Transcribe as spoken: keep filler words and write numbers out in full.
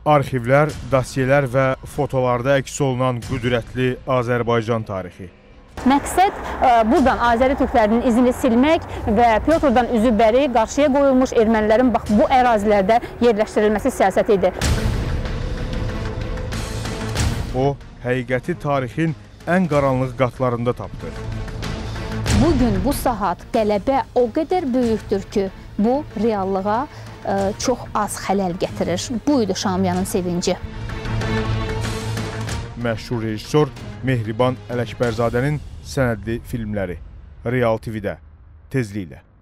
Arxivlər, dosyelər və fotolarda əks olunan qüdrətli Azərbaycan tarixi. Məqsəd buradan Azəri türklərinin izini silmək və Pyotrdan üzü bəri qarşıya qoyulmuş ermənilərin bax bu ərazilərdə yerləşdirilməsi siyasəti idi. O, həqiqəti tarixin ən qaranlıq qatlarında tapdı. Bugün bu saat qələbə o qədər böyükdür ki, bu reallığa çox az xələl gətirir. Bu idi Şamiyanın sevinci. Məşhur rejissor Mehriban Ələkbərzadənin sənədli filmləri Real T V-də tezliklə.